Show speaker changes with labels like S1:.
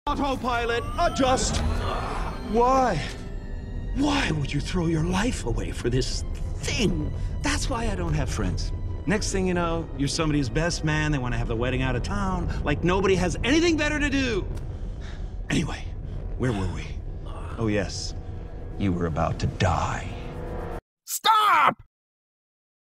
S1: Autopilot, adjust. Why? Why would you throw your life away for this thing? That's why I don't have friends. Next thing you know, you're somebody's best man. They want to have the wedding out of town, like nobody has anything better to do. Anyway, where were we? Oh yes, you were about to die.
S2: Stop!